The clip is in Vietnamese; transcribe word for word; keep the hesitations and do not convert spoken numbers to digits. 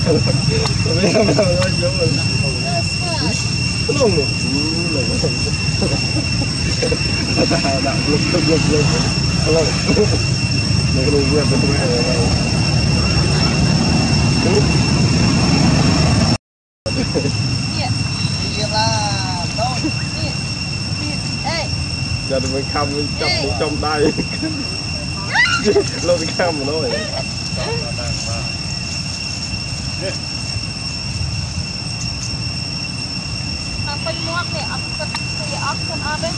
Bây giờ nó vô rồi. Không được. Đạo lực lực lực lực. Hello. Này cái đồ bên bên này. Iya lah, đâu. Ê. Giờ thì mình khăm mình chọc một trong tay. Lâu thì khăm mà nói. Sampai muak nih, aku ke yak aku kan abe.